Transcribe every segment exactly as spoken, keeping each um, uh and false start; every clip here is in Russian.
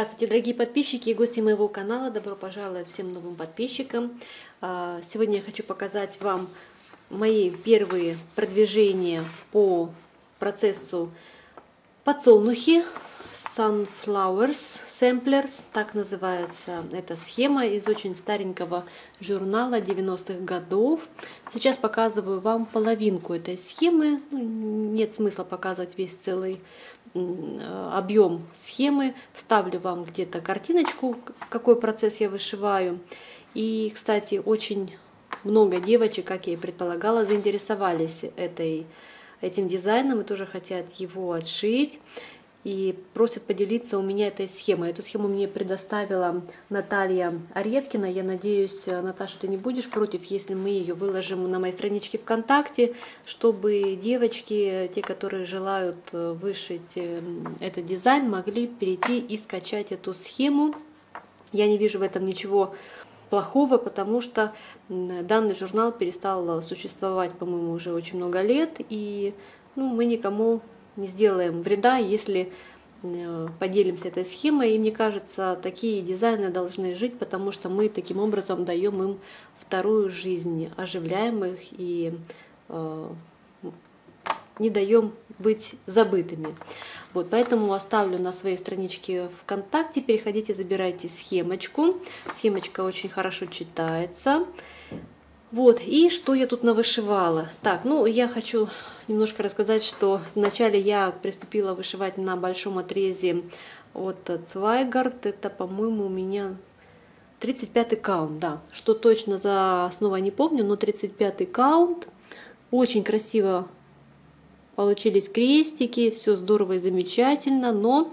Здравствуйте, дорогие подписчики и гости моего канала. Добро пожаловать всем новым подписчикам. Сегодня я хочу показать вам мои первые продвижения по процессу подсолнухи. Sunflowers Samplers, так называется эта схема из очень старенького журнала девяностых годов. Сейчас показываю вам половинку этой схемы. Нет смысла показывать весь целый объем схемы. Ставлю вам где-то картиночку, какой процесс я вышиваю. И, кстати, очень много девочек, как я и предполагала, заинтересовались этой, этим дизайном и тоже хотят его отшить. И просят поделиться у меня этой схемой. Эту схему мне предоставила Наталья Оредкина. Я надеюсь, Наташа, ты не будешь против, если мы ее выложим на моей страничке ВКонтакте, чтобы девочки, те, которые желают вышить этот дизайн, могли перейти и скачать эту схему. Я не вижу в этом ничего плохого, потому что данный журнал перестал существовать, по-моему, уже очень много лет, и ну, мы никому не сделаем вреда, если поделимся этой схемой. И мне кажется, такие дизайны должны жить, потому что мы таким образом даем им вторую жизнь, оживляем их и э, не даем быть забытыми. Вот, поэтому оставлю на своей страничке ВКонтакте. Переходите, забирайте схемочку. Схемочка очень хорошо читается. Вот, и что я тут навышивала? Так, ну я хочу немножко рассказать, что вначале я приступила вышивать на большом отрезе от Zweigart. Это, по-моему, у меня тридцать пятый каунт, да. Что точно за основу не помню, но тридцать пятый каунт. Очень красиво получились крестики, все здорово и замечательно, но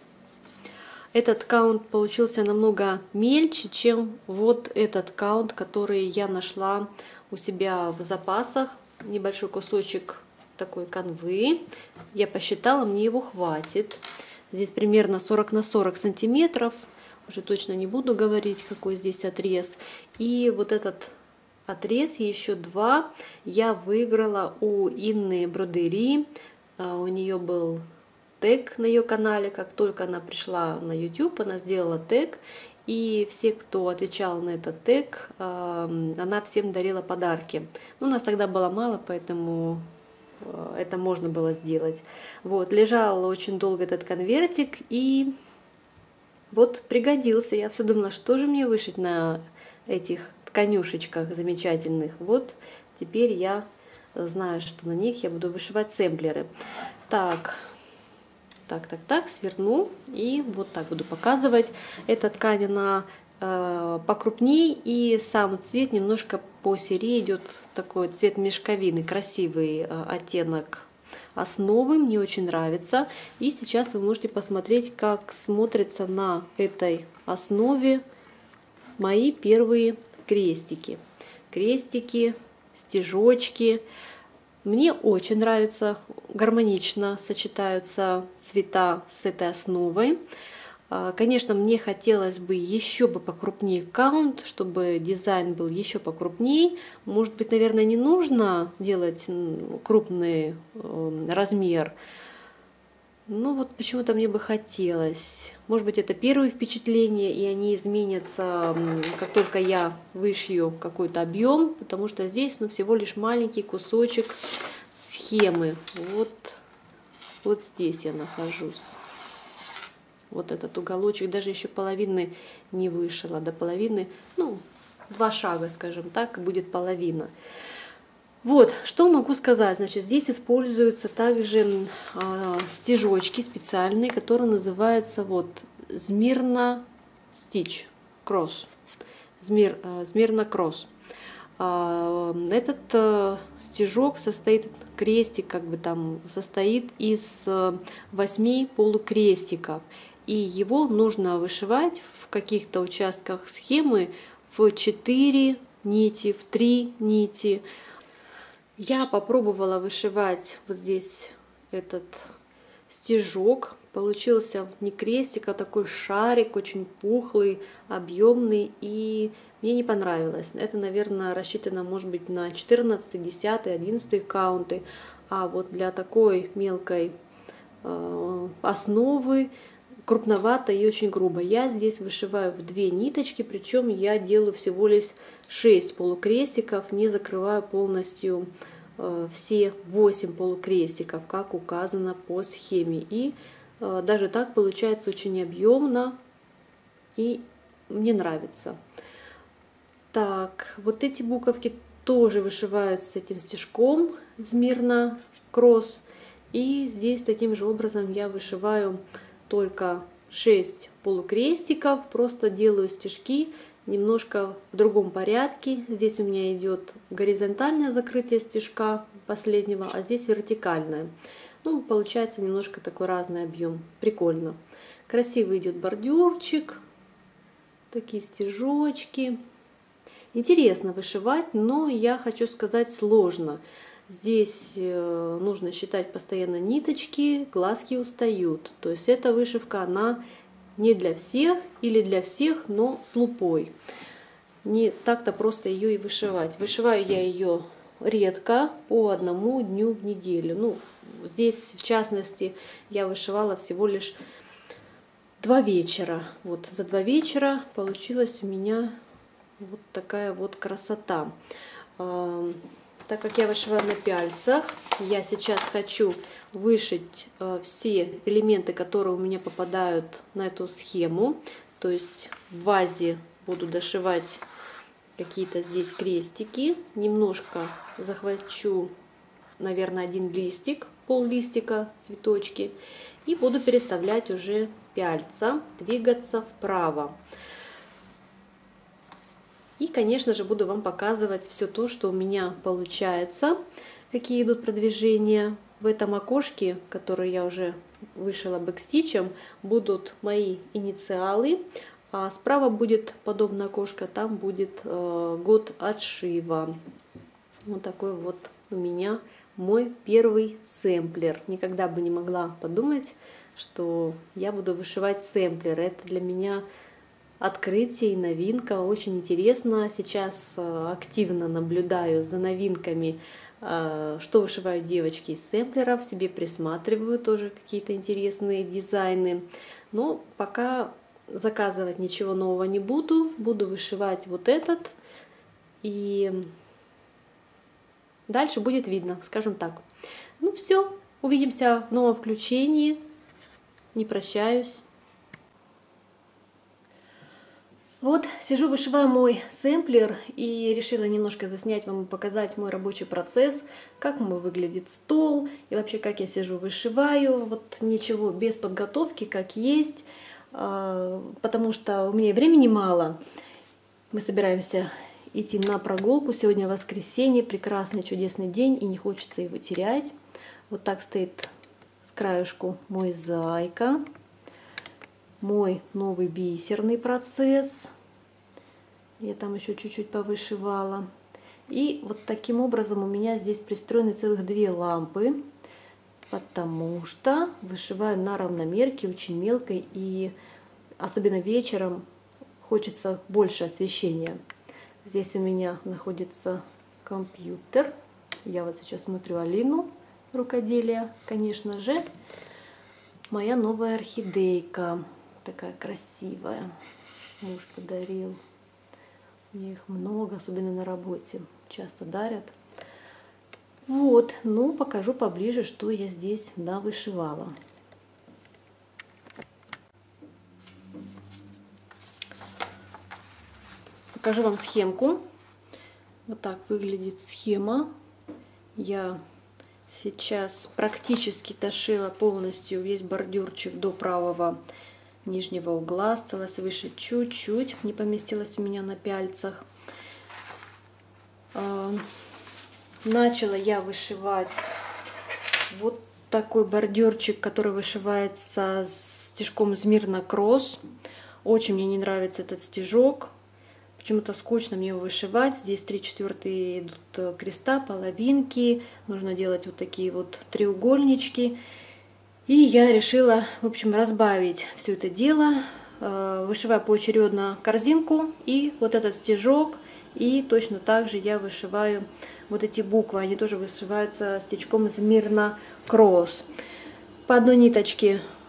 этот каунт получился намного мельче, чем вот этот каунт, который я нашла у себя в запасах. Небольшой кусочек такой канвы. Я посчитала, мне его хватит. Здесь примерно сорок на сорок сантиметров. Уже точно не буду говорить, какой здесь отрез. И вот этот отрез, еще два, я выиграла у Инны Бродери. У нее был тег на ее канале. Как только она пришла на YouTube, она сделала тег. И все, кто отвечал на этот тег, она всем дарила подарки. Ну, у нас тогда было мало, поэтому это можно было сделать. Вот, лежал очень долго этот конвертик, и вот пригодился. Я все думала, что же мне вышить на этих тканюшечках замечательных. Вот теперь я знаю, что на них я буду вышивать сэмплеры. Так. Так, так, так, сверну и вот так буду показывать. Эта ткань, она э, покрупней, и сам цвет немножко по серии идет такой цвет мешковины, красивый э, оттенок основы, мне очень нравится. И сейчас вы можете посмотреть, как смотрятся на этой основе мои первые крестики. Крестики, стежочки. Мне очень нравится, гармонично сочетаются цвета с этой основой. Конечно, мне хотелось бы еще бы покрупнее каунт, чтобы дизайн был еще покрупнее. Может быть, наверное, не нужно делать крупный размер. Ну вот почему-то мне бы хотелось. Может быть, это первые впечатления, и они изменятся, как только я вышью какой-то объем, потому что здесь ну, всего лишь маленький кусочек схемы. Вот, вот здесь я нахожусь. Вот этот уголочек, даже еще половины не вышила, до половины, ну, два шага, скажем так, будет половина. Вот, что могу сказать, значит, здесь используются также э, стежочки специальные, которые называются вот Смирно Stitch Cross, Смир, э, Смирно Cross. Э, этот э, стежок состоит, крестик как бы там состоит из э, восьми полукрестиков, и его нужно вышивать в каких-то участках схемы в четыре нити, в три нити. Я попробовала вышивать вот здесь этот стежок. Получился не крестик, а такой шарик, очень пухлый, объемный. И мне не понравилось. Это, наверное, рассчитано, может быть, на четырнадцатый, десятый, одиннадцатый каунты. А вот для такой мелкой э, основы крупновато и очень грубо. Я здесь вышиваю в две ниточки, причем я делаю всего лишь шесть полукрестиков, не закрываю полностью э, все восемь полукрестиков, как указано по схеме. И э, даже так получается очень объемно и мне нравится. Так, вот эти буковки тоже вышивают с этим стежком Смирна Кросс. И здесь таким же образом я вышиваю только шесть полукрестиков, просто делаю стежки немножко в другом порядке. Здесь у меня идет горизонтальное закрытие стежка последнего, а здесь вертикальное. Ну, получается немножко такой разный объем. Прикольно. Красиво идет бордюрчик, такие стежочки. Интересно вышивать, но я хочу сказать, сложно. Здесь нужно считать постоянно ниточки, глазки устают. То есть эта вышивка, она не для всех или для всех, но с лупой. Не так-то просто ее и вышивать. Вышиваю я ее редко, по одному дню в неделю. Ну, здесь, в частности, я вышивала всего лишь два вечера. Вот за два вечера получилась у меня вот такая вот красота. Так как я вышиваю на пяльцах, я сейчас хочу вышить все элементы, которые у меня попадают на эту схему. То есть в вазе буду дошивать какие-то здесь крестики. Немножко захвачу, наверное, один листик, пол листика, цветочки. И буду переставлять уже пяльца, двигаться вправо. И, конечно же, буду вам показывать все то, что у меня получается, какие идут продвижения. В этом окошке, которое я уже вышила бэкстичем, будут мои инициалы. А справа будет подобное окошко, там будет э, год отшива. Вот такой вот у меня мой первый сэмплер. Никогда бы не могла подумать, что я буду вышивать сэмплер. Это для меня открытие и новинка, очень интересно. Сейчас активно наблюдаю за новинками, что вышивают девочки из сэмплеров, себе присматриваю тоже какие-то интересные дизайны. Но пока заказывать ничего нового не буду, буду вышивать вот этот. И дальше будет видно, скажем так. Ну все, увидимся в новом включении. Не прощаюсь. Вот, сижу, вышиваю мой сэмплер и решила немножко заснять вам и показать мой рабочий процесс, как мой выглядит стол и вообще как я сижу, вышиваю. Вот ничего, без подготовки, как есть, потому что у меня времени мало. Мы собираемся идти на прогулку. Сегодня воскресенье, прекрасный, чудесный день, и не хочется его терять. Вот так стоит с краешку мой зайка. Мой новый бисерный процесс. Я там еще чуть-чуть повышивала. И вот таким образом у меня здесь пристроены целых две лампы, потому что вышиваю на равномерке, очень мелкой, и особенно вечером хочется больше освещения. Здесь у меня находится компьютер. Я вот сейчас смотрю Алину рукоделия, конечно же. Моя новая орхидейка. Такая красивая. Муж подарил. Мне их много, особенно на работе. Часто дарят. Вот, ну покажу поближе, что я здесь навышивала. Покажу вам схемку. Вот так выглядит схема. Я сейчас практически дошила полностью весь бордюрчик до правого нижнего угла. Осталось вышить чуть-чуть, не поместилось у меня на пяльцах. Начала я вышивать вот такой бордюрчик, который вышивается стежком Смирна Кросс. Очень мне не нравится этот стежок. Почему-то скучно мне его вышивать. Здесь три четвертые идут креста, половинки. Нужно делать вот такие вот треугольнички. И я решила, в общем, разбавить все это дело. Вышиваю поочередно корзинку и вот этот стежок. И точно так же я вышиваю вот эти буквы. Они тоже вышиваются стежком Смирна Кросс. По одной ниточке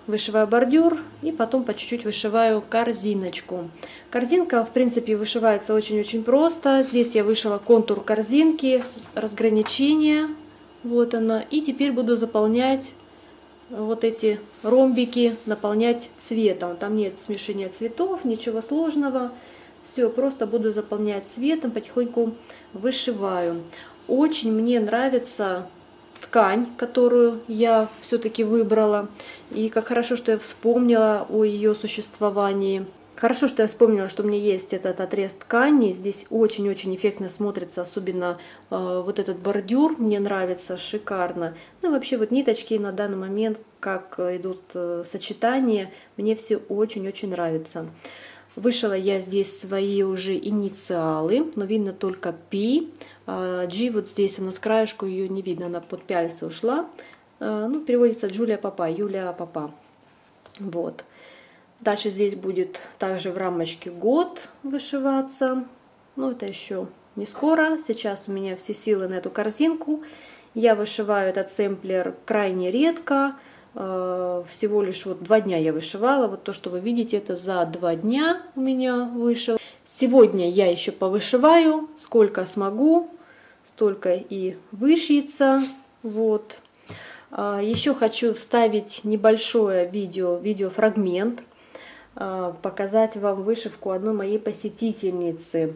вышиваю бордюр и потом по чуть-чуть вышиваю корзиночку. Корзинка, в принципе, вышивается очень-очень просто. Здесь я вышила контур корзинки, разграничение, вот она. И теперь буду заполнять вот эти ромбики, наполнять цветом. Там нет смешения цветов, ничего сложного. Все, просто буду заполнять цветом, потихоньку вышиваю. Очень мне нравится ткань, которую я все-таки выбрала. И как хорошо, что я вспомнила о ее существовании. Хорошо, что я вспомнила, что у меня есть этот отрез ткани. Здесь очень-очень эффектно смотрится, особенно э, вот этот бордюр. Мне нравится, шикарно. Ну и вообще вот ниточки на данный момент, как идут э, сочетания, мне все очень-очень нравится. Вышила я здесь свои уже инициалы, но видно только P. G вот здесь, она с краешку, ее не видно, она под пяльцы ушла. Ну, переводится Джулия Папа, Юлия Папа. Вот. Дальше здесь будет также в рамочке год вышиваться. Ну, это еще не скоро. Сейчас у меня все силы на эту корзинку. Я вышиваю этот сэмплер крайне редко. Всего лишь вот два дня я вышивала. Вот то, что вы видите, это за два дня у меня вышло. Сегодня я еще повышиваю, сколько смогу, столько и вышьется. Вот. Еще хочу вставить небольшое видео, видеофрагмент, показать вам вышивку одной моей посетительницы.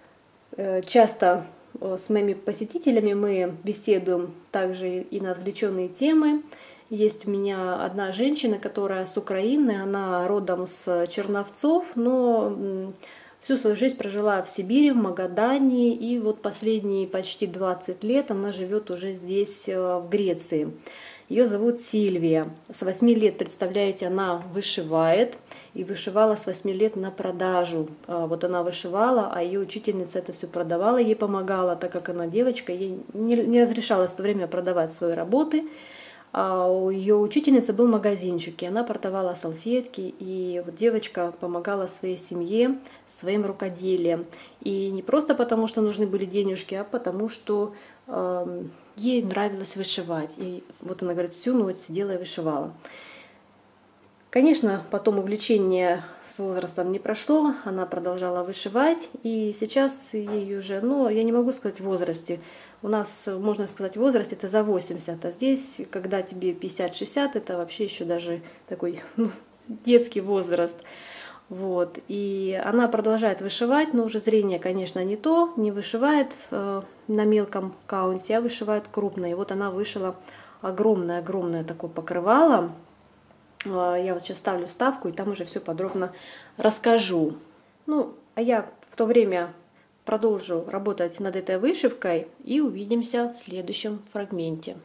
Часто с моими посетителями мы беседуем также и на отвлеченные темы. Есть у меня одна женщина, которая с Украины, она родом с Черновцов, но всю свою жизнь прожила в Сибири, в Магадане, и вот последние почти двадцать лет она живет уже здесь, в Греции. Ее зовут Сильвия. С восьми лет, представляете, она вышивает, и вышивала с восьми лет на продажу. Вот она вышивала, а ее учительница это все продавала, ей помогала, так как она девочка, ей не разрешалось в то время продавать свои работы. А у ее учительницы был магазинчик, и она продавала салфетки, и вот девочка помогала своей семье своим рукоделием. И не просто потому, что нужны были денежки, а потому что э, ей нравилось вышивать. И вот она говорит, всю ночь сидела и вышивала. Конечно, потом увлечение с возрастом не прошло, она продолжала вышивать, и сейчас ей уже, ну, я не могу сказать в возрасте, у нас, можно сказать, возраст это за восемьдесят, а здесь, когда тебе пятьдесят-шестьдесят, это вообще еще даже такой ну, детский возраст. Вот. И она продолжает вышивать, но уже зрение, конечно, не то, не вышивает э, на мелком каунте, а вышивает крупно. И вот она вышила огромное-огромное такое покрывало. Я вот сейчас ставлю вставку, и там уже все подробно расскажу. Ну, а я в то время продолжу работать над этой вышивкой и увидимся в следующем фрагменте.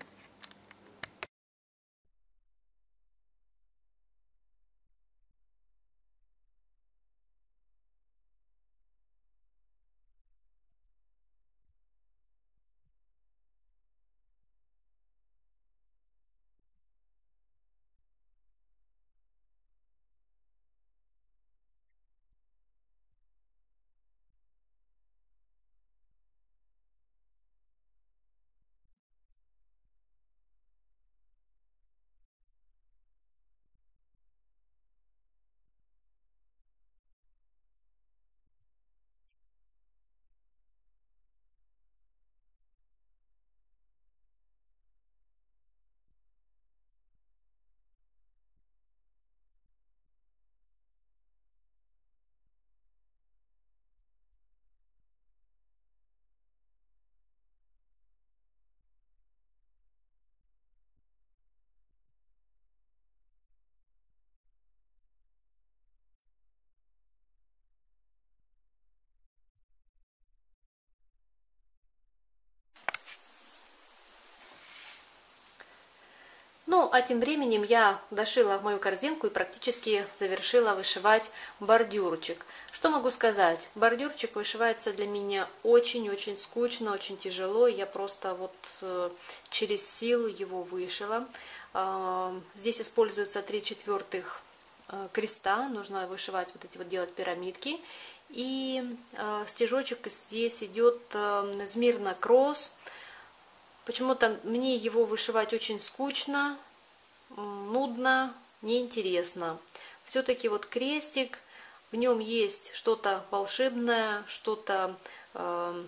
Ну, а тем временем я дошила мою корзинку и практически завершила вышивать бордюрчик. Что могу сказать? Бордюрчик вышивается для меня очень-очень скучно, очень тяжело. Я просто вот э, через силу его вышила. Э, здесь используется три четвертых э, креста. Нужно вышивать, вот эти вот делать пирамидки. И э, стежочек здесь идет э, Смирна Кросс. Почему-то мне его вышивать очень скучно, нудно, неинтересно. Все-таки вот крестик, в нем есть что-то волшебное, что-то э,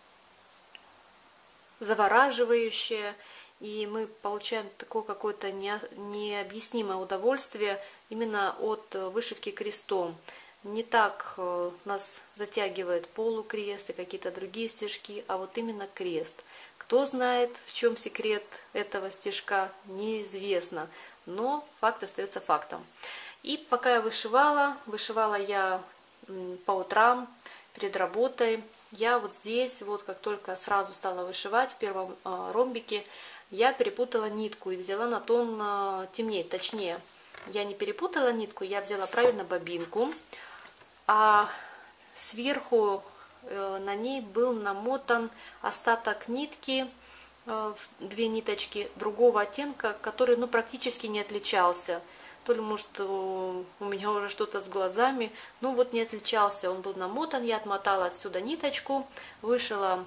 завораживающее, и мы получаем такое какое-то необъяснимое удовольствие именно от вышивки крестом. Не так нас затягивает полукрест и какие-то другие стежки, а вот именно крест. Кто знает, в чем секрет этого стежка, неизвестно, но факт остается фактом. И пока я вышивала, вышивала я по утрам перед работой, я вот здесь, вот как только сразу стала вышивать в первом ромбике, я перепутала нитку и взяла на тон темнее, точнее. Я не перепутала нитку, я взяла правильно бобинку, а сверху на ней был намотан остаток нитки, две ниточки другого оттенка, который ну, практически не отличался. То ли, может, у меня уже что-то с глазами, ну вот не отличался, он был намотан, я отмотала отсюда ниточку, вышила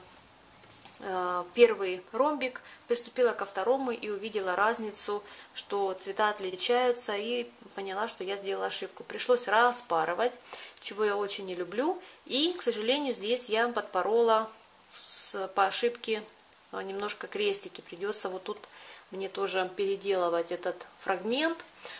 первый ромбик, приступила ко второму и увидела разницу, что цвета отличаются, и поняла, что я сделала ошибку. Пришлось распарывать, чего я очень не люблю, и, к сожалению, здесь я подпорола с, по ошибке немножко крестики. Придется вот тут мне тоже переделывать этот фрагмент.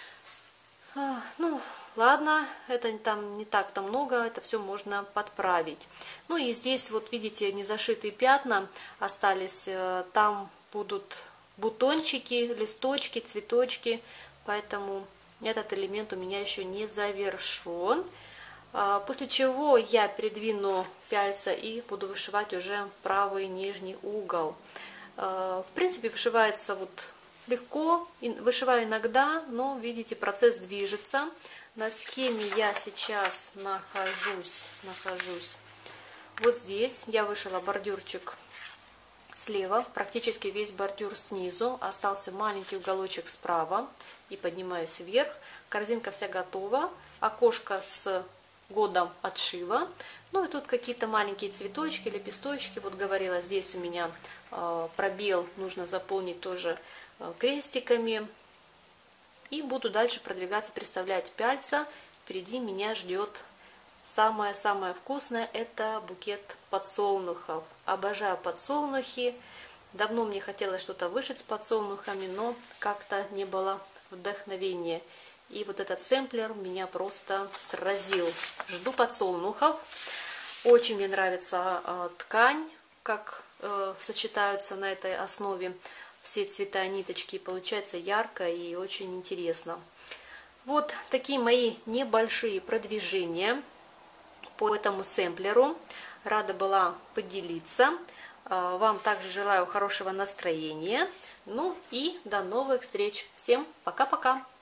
Ну, ладно, это там не так-то много, это все можно подправить. Ну и здесь вот видите незашитые пятна остались, там будут бутончики, листочки, цветочки, поэтому этот элемент у меня еще не завершен. После чего я передвину пяльца и буду вышивать уже правый нижний угол. В принципе, вышивается вот легко, вышиваю иногда, но видите, процесс движется. На схеме я сейчас нахожусь, нахожусь вот здесь. Я вышила бордюрчик слева, практически весь бордюр снизу. Остался маленький уголочек справа. И поднимаюсь вверх. Корзинка вся готова. Окошко с годом отшива. Ну и тут какие-то маленькие цветочки, лепесточки. Вот говорила, здесь у меня э, пробел, нужно заполнить тоже э, крестиками. И буду дальше продвигаться, представлять пяльца. Впереди меня ждет самое-самое вкусное, это букет подсолнухов. Обожаю подсолнухи. Давно мне хотелось что-то вышить с подсолнухами, но как-то не было вдохновения. И вот этот сэмплер меня просто сразил. Жду подсолнухов. Очень мне нравится э, ткань, как э, сочетаются на этой основе все цвета ниточки. Получается ярко и очень интересно. Вот такие мои небольшие продвижения по этому сэмплеру. Рада была поделиться. Вам также желаю хорошего настроения. Ну и до новых встреч. Всем пока-пока.